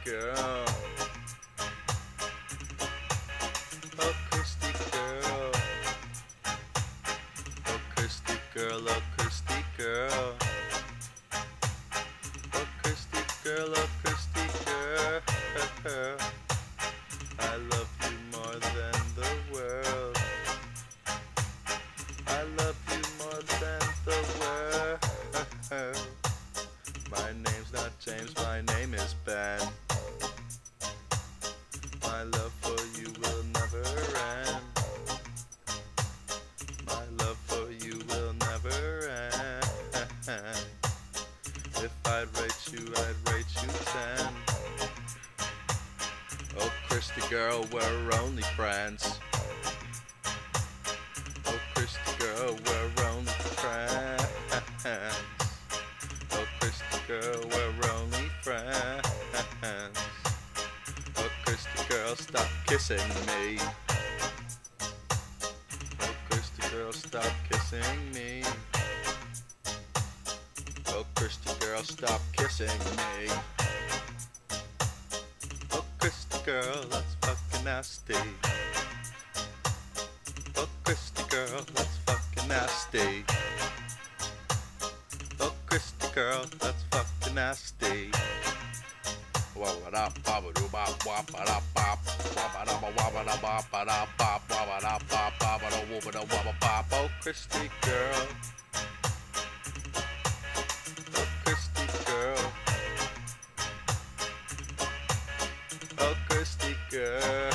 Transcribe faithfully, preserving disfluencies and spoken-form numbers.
girl. Oh, Kristie girl. Oh, Kristie girl. Oh, Kristie girl. Oh, Kristie girl. Oh, Kristie girl. I love you more than the world. I love you more than the world. My name's not James, my name is Ben. My love for you will never end. My love for you will never end. If I'd rate you, I'd rate you ten. Oh, Kristie girl, we're only friends. Oh, Kristie girl, we're only friends. Oh, Kristie girl, we're only friends. Oh, Kristie girl, stop kissing me. Oh, Kristie girl, stop kissing me. Oh, Kristie girl, stop kissing me. Oh, Kristie girl, that's fucking nasty. Oh, Kristie girl, that's fucking nasty. Oh, Kristie girl, that's fucking nasty. Oh, Kristie girl. Oh, Kristie girl. Oh, Kristie girl.